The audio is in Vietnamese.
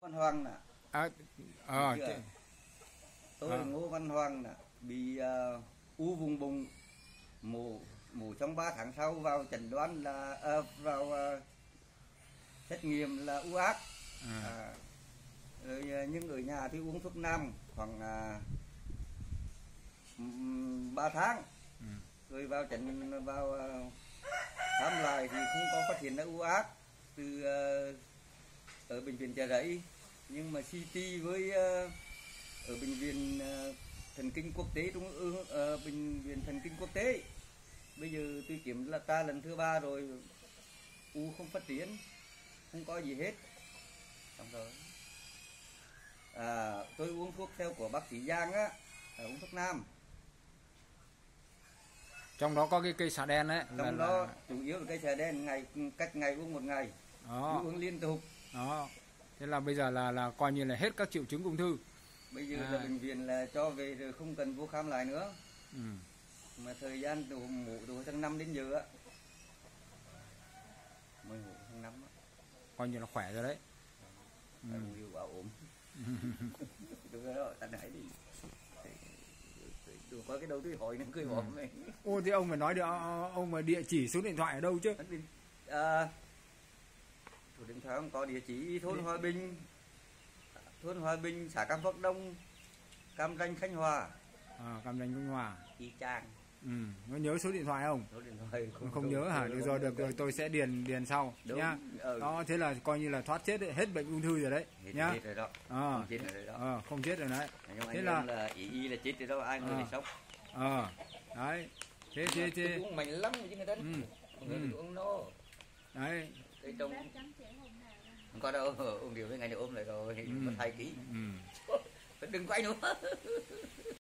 Văn Hoàng nè. À, Tôi Ngô Văn Hoàng nè, bị u vùng bụng, mổ trong 3 tháng sau vào chẩn đoán là xét nghiệm là u ác. Rồi, nhưng ở nhà thì uống thuốc nam khoảng 3 tháng. Rồi vào khám lại thì không có phát hiện ra u ác từ ở bệnh viện Chợ Rẫy, nhưng mà CT với ở bệnh viện thần kinh quốc tế trung ương, bệnh viện thần kinh quốc tế bây giờ tôi kiểm là ta lần thứ 3 rồi, u không phát triển, không có gì hết. Xong rồi tôi uống thuốc theo của bác sĩ Giang á, uống thuốc nam. Trong đó có cái cây xà đen đấy. Trong đó chủ yếu là cây xà đen, cách ngày uống một ngày. Đó. Uống liên tục. Đó. Thế là bây giờ là coi như là hết các triệu chứng ung thư. Bây giờ là bệnh viện là cho về rồi, không cần vô khám lại nữa. Mà thời gian từ tháng 5 đến giờ á, 10 tháng 5 á, coi như là khỏe rồi đấy. Yêu bảo ốm. Được đó, anh hãy đi. Được có cái đầu tôi hỏi nó cười bỏ mày. Ô thế ông phải nói được, ông mà địa chỉ số điện thoại ở đâu chứ? Số điện thoại không có địa chỉ. Thôn Hòa Bình, xã Cam Phước Đông, Cam Ranh, Khánh Hòa. Cam Ranh, Khánh Hòa. Y chang. Nó nhớ số điện thoại không? Số điện thoại không nhớ hả? Được rồi, tôi sẽ điền sau nhá. Đó, thế là coi như là thoát chết đấy, hết bệnh ung thư rồi đấy nhá. Chết rồi đó. Không chết rồi đó. Không chết rồi đấy. Thế là ý là chết rồi đó, ai người sống. Đấy. Thế uống mạnh lắm chứ người ta. Người uống nó. Đấy. Cái trong không có đâu, uống điều với ngày này ôm lại rồi, mất 2 kg. Đừng quay nữa.